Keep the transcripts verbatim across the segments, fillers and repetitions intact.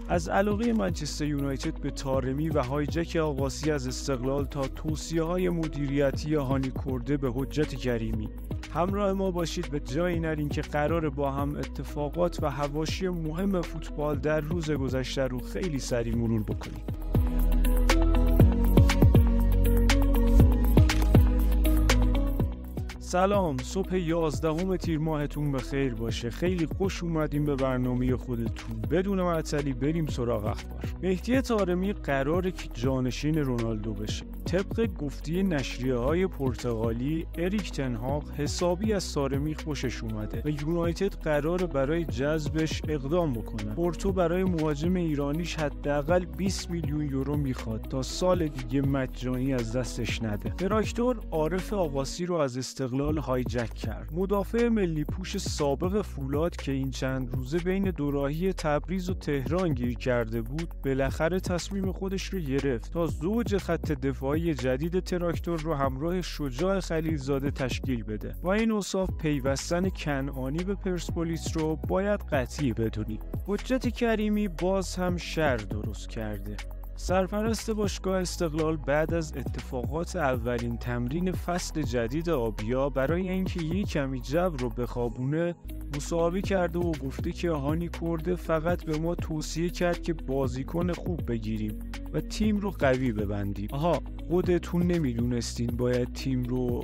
از علاقه منچستر یونایتد به طارمی و هایجک آقاسی از استقلال تا توصیه‌های مدیریتی هانی کرده به حجت کریمی، همراه ما باشید به جایی نریم که قراره با هم اتفاقات و حواشی مهم فوتبال در روز گذشته رو خیلی سریع مرور بکنیم. سلام، صبح یازدهم تیر ماهتون بخیر باشه. خیلی خوش اومدیم به برنامه خودتون. بدون معطلی بریم سراغ اخبار. مهدی طارمی قراره که جانشین رونالدو بشه. طبق گفته نشریه‌های پرتغالی، اریک تن هاگ حسابی از طارمی خوشش اومده و یونایتد قراره برای جذبش اقدام بکنه. پورتو برای مهاجم ایرانیش حداقل بیست میلیون یورو میخواد تا سال دیگه مجانی از دستش نده. تراکتور عارف آقاسی رو از استقلال هایجک کرد. مدافع ملی پوش سابق فولاد که این چند روزه بین دوراهی تبریز و تهران گیر کرده بود، بالاخره تصمیم خودش رو گرفت تا زوج خط دفاعی جدید تراکتور رو همراه شجاع خلیلزاده تشکیل بده. با این اوصاف پیوستن کنعانی به پرسپولیس رو باید قطعی بدونیم. حجت کریمی باز هم شر درست کرده. سرپرست باشگاه استقلال بعد از اتفاقات اولین تمرین فصل جدید آبیا برای اینکه یک کمی جو رو بخوابونه مصاحبه کرده و گفته که هانی کرده فقط به ما توصیه کرد که بازیکن خوب بگیریم و تیم رو قوی ببندیم. آها، خودتون نمیدونستین باید تیم رو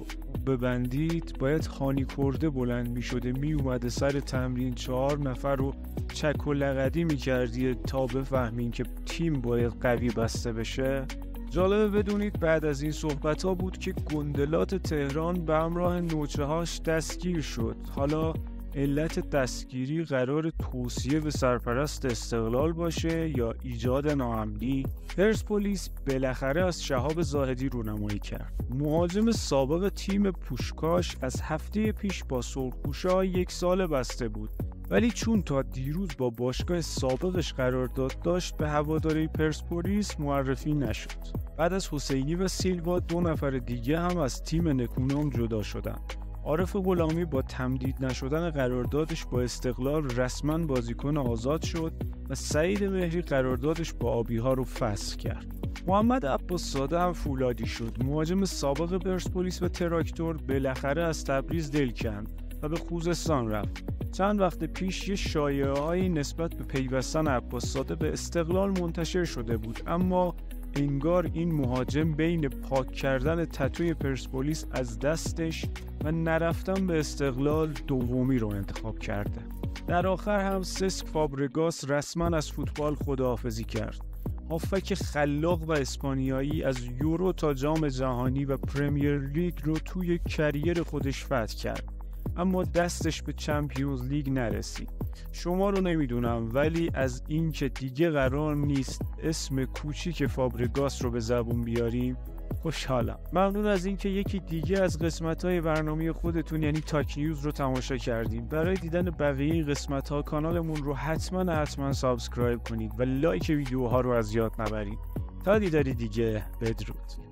ببندید؟ باید هانی کرده بلند میشده میومده سر تمرین چهار نفر رو چک و لغدی میکردی تا بفهمین که تیم باید قوی بسته بشه؟ جالبه بدونید بعد از این صحبت ها بود که گندلات تهران به همراه نوچه هاش دستگیر شد. حالا علت دستگیری قرار توصیه به سرپرست استقلال باشه یا ایجاد ناامنی؟ پرسپولیس بالاخره از شهاب زاهدی رونمایی کرد. مهاجم سابق تیم پوشکاش از هفته پیش با سرخپوشا یک سال بسته بود، ولی چون تا دیروز با باشگاه سابقش قرارداد داشت به هواداری پرسپولیس معرفی نشد. بعد از حسینی و سیلوا دو نفر دیگه هم از تیم نکونام جدا شدن. عارف غلامی با تمدید نشدن قراردادش با استقلال رسما بازیکن آزاد شد و سعید مهری قراردادش با آبی‌ها رو فسخ کرد. محمد عباس‌زاده هم فولادی شد. مهاجم سابق پرسپولیس و تراکتور بالاخره از تبریز دل کند و به خوزستان رفت. چند وقت پیش یه شایعه‌ای نسبت به پیوستن عباس‌زاده به استقلال منتشر شده بود، اما انگار این مهاجم بین پاک کردن تتوی پرسپولیس از دستش و نرفتن به استقلال دومی رو انتخاب کرده. در آخر هم سسک فابرگاس رسما از فوتبال خداحافظی کرد. هافک خلاق و اسپانیایی از یورو تا جام جهانی و پرمیر لیگ رو توی کریر خودش فتح کرد، اما دستش به چمپیونز لیگ نرسید. شما رو نمیدونم، ولی از این که دیگه قرار نیست اسم کوچیک فابرگاس رو به زبون بیاریم خوشحالم. ممنون از این که یکی دیگه از قسمت‌های برنامه خودتون یعنی تاک نیوز رو تماشا کردیم. برای دیدن بقیه قسمت‌ها کانالمون رو حتما حتما سابسکرایب کنید و لایک ویدیوها رو از یاد نبرید. تا دیداری دیگه، بدرود.